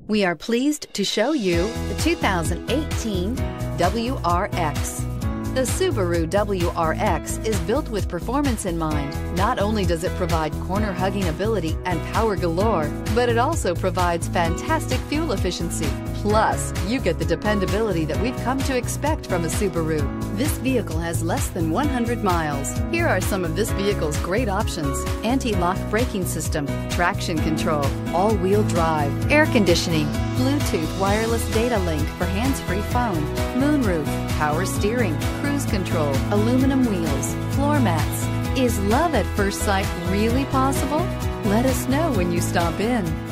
We are pleased to show you the 2018 WRX. The Subaru WRX is built with performance in mind. Not only does it provide corner-hugging ability and power galore, but it also provides fantastic fuel efficiency. Plus, you get the dependability that we've come to expect from a Subaru. This vehicle has less than 100 miles. Here are some of this vehicle's great options: anti-lock braking system, traction control, all-wheel drive, air conditioning, Bluetooth wireless data link for hands-free phone, moonroof, power steering, cruise control, aluminum wheels, floor mats. Is love at first sight really possible? Let us know when you stop in.